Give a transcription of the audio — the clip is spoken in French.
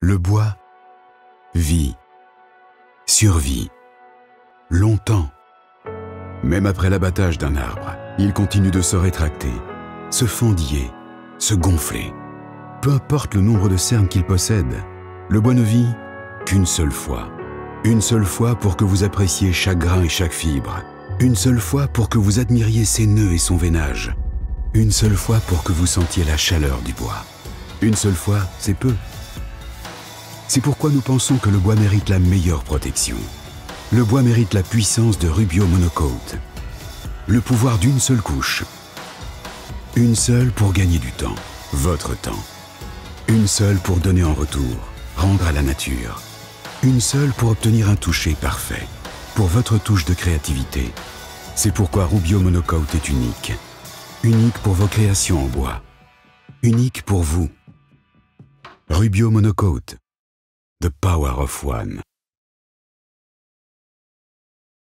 Le bois vit, survit, longtemps. Même après l'abattage d'un arbre, il continue de se rétracter, se fendiller, se gonfler. Peu importe le nombre de cernes qu'il possède, le bois ne vit qu'une seule fois. Une seule fois pour que vous appréciez chaque grain et chaque fibre. Une seule fois pour que vous admiriez ses nœuds et son veinage. Une seule fois pour que vous sentiez la chaleur du bois. Une seule fois, c'est peu. C'est pourquoi nous pensons que le bois mérite la meilleure protection. Le bois mérite la puissance de Rubio Monocoat. Le pouvoir d'une seule couche. Une seule pour gagner du temps, votre temps. Une seule pour donner en retour, rendre à la nature. Une seule pour obtenir un toucher parfait, pour votre touche de créativité. C'est pourquoi Rubio Monocoat est unique. Unique pour vos créations en bois. Unique pour vous. Rubio Monocoat. The power of one.